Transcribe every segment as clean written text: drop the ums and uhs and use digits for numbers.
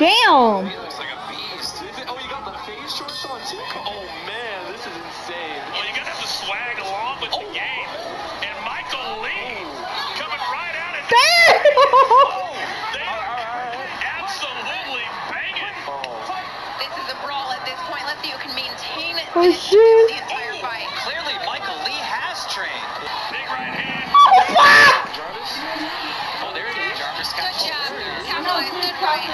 Damn. He looks like a beast. Oh, you got the face shorts on too? Oh man, this is insane. Well, you gotta have the swag along with the game. And Michael Lee coming right out and Damn. they are absolutely banging. This is a brawl at this point. Let's see who can maintain it Oh, shit. the entire fight. Clearly, Michael Lee has trained. Big right hand. Oh, fuck. Jarvis? Oh, there it is. Jarvis got Good job. Capitalized. Good fight.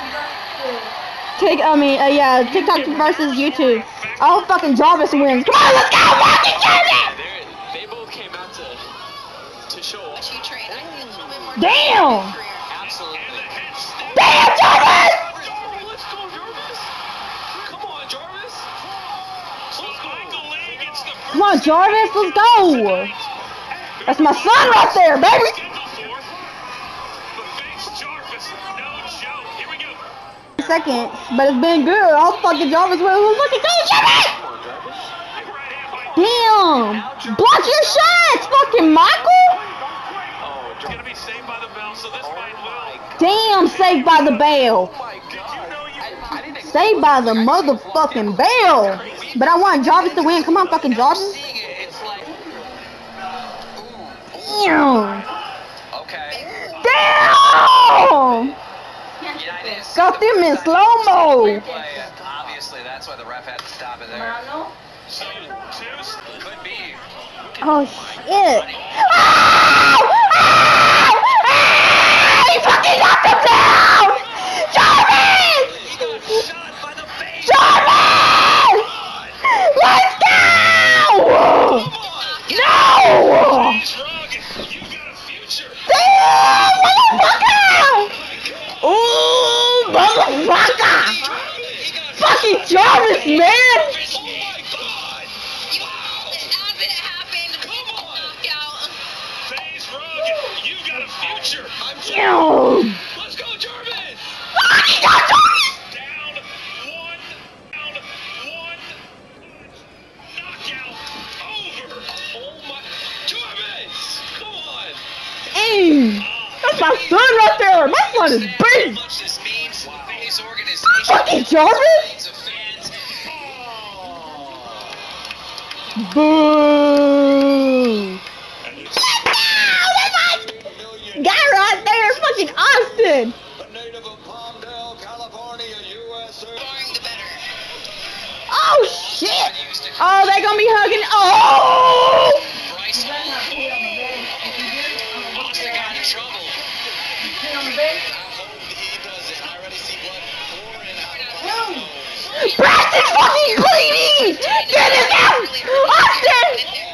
Yeah, TikTok versus YouTube. Oh, fucking Jarvis wins. Come on, let's go, fucking Jarvis! They both came out to show off. You train. I see a little bit more. Damn! Absolutely. And the head snap. Damn, Jarvis! Let's go, Jarvis. Come on, Jarvis. So Michael Lee gets the first Come on, Jarvis, let's go! That's my son right there, baby! scheduled for. But thanks, Jarvis. No joke. Here we go. Second, but it's been good. I'll fucking Jarvis with who's looking good, Jarvis! Come on, Jarvis. Big right hand by Damn! Block your shots, fucking Michael! Oh, It's gonna be saved by the bell, so this fight will. Damn, saved by the bell. Oh my god. I didn't expect Saved by the motherfucking bell. But I want Jarvis to win. Come on, fucking Jarvis. seeing it. It's like, Damn! okay. Damn! Yeah, I didn't see Got the them in first slow-mo. play. Obviously, that's why the ref had to stop it there. So, two. Could be. Oh shit! Oh! Oh! Oh! He fucking knocked him down! Jarvis! He got shot by the face. Jarvis! Let's go! No! He's wrong. You got a future. Damn, motherfucker! Ooh, motherfucker! Fucking Jarvis, man! Oh my god. As it happened, knockout. Phase Rugg, you got a future. Damn! Let's go, Jarvis. Fucking got Jarvis! Down one. Knockout over. Oh my. Jarvis. Come on. Hey, that's my son right there. My son is How big. much this means to the Phase organization. Fucking Jarvis! Millions of fans. Boo! Guy right there, fucking Austin. A native of Palmdale, California, USA. Barring the better. Oh shit! Oh, they gonna be hugging. Oh! Bryce Hall. Austin got in trouble. I hope he does it. I already see blood pouring out of his nose. Braxton's fucking bleeding! Get him out! Austin!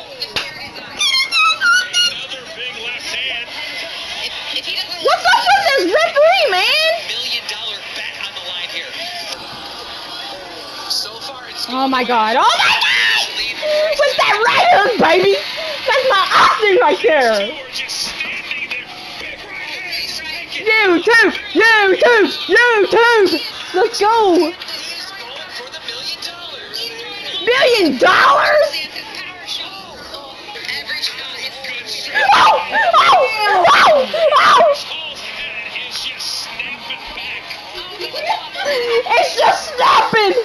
Another big left hand. If he doesn't What's up with this referee, man? $1 million bet on the line here. So far, it's Oh my god! Oh my god! What's that right hook, baby? That's my Austin right there. Two are just standing there. Big right hand. YouTube! YouTube! YouTube! Let's go! He's going for the $1 million. $1 million? his power show. Every shot is good. Oh! Oh! Oh! Oh! Hall's head is just snapping back. It's just snapping!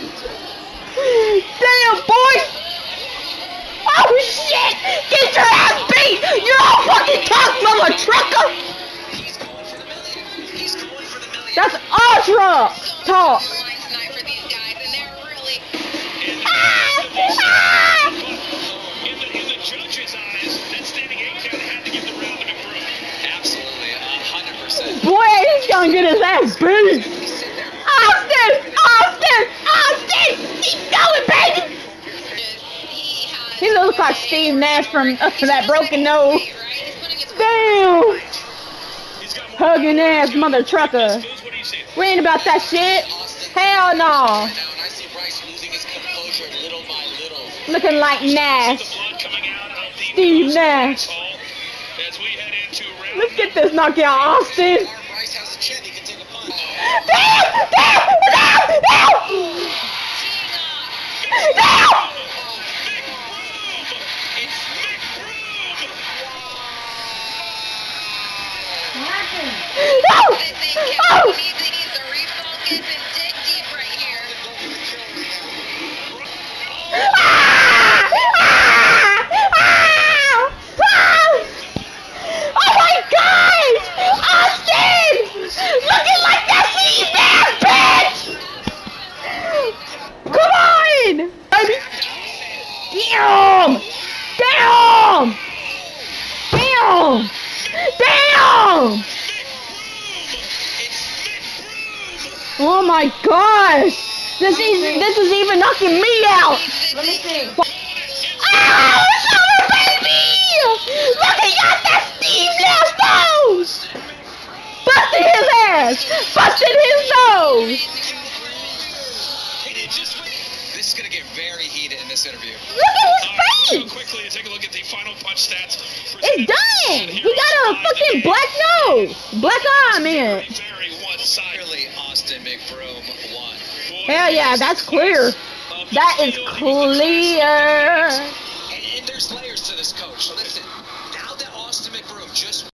Damn, boy! Oh shit! Get your ass beat! You're all fucking talk, mother trucker! He's going for the million. He's going for the million. That's ultra talk! Line tonight for these guys, and they're really. In the judge's eyes, that standing 8 count had to give the round to McBroom. Absolutely, 100%. Boy, he's gonna get his ass beat! He's sitting there. Austin! Austin! Austin! Keep going, baby! He has. He looks like Steve Nash from that broken nose. Right? He's putting his Damn! He's got more Hugging ass mother trucker. skills. What do you say? We ain't about that shit. Hell no. Now, and I see Bryce losing his composure little by little. Looking like Nash. The blood coming out of the Steve Nash. hall as we head into round. Let's get this knockout, Austin. Or Bryce has a chin, he can take a punch. Damn! Damn! Damn! Damn! Damn! It's McBroom. No! They think Oh! he needs a refund. pockets and dig deep right here. Oh my God! Austin! Looking like that C-Man, bitch! Come on! Baby. Damn! Damn! Damn! Damn! Oh my gosh! This is even knocking me out! Let me see. Oh, it's over, baby! Look, he got that Steve Nash nose! Busted his ass! Busted his nose! This is going to get very heated in this interview. Look at his Real face! quickly, take a look at the final punch stats. It's done! He got a fucking black nose! Black eye, man! Very one-sided. Clearly, Austin McBroom won. Hell yeah, that's clear. That is clear. And there's layers to this, coach. Listen, now that Austin McBroom just